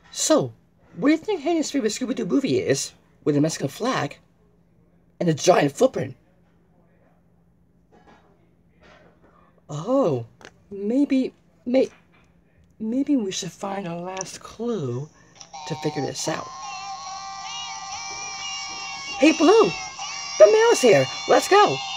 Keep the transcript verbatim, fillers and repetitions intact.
So, where do you think Henry's favorite Scooby-Doo movie is? With a Mexican flag and a giant footprint. Oh, maybe, may, maybe we should find a last clue to figure this out. Hey, Blue! The mail's here! Let's go!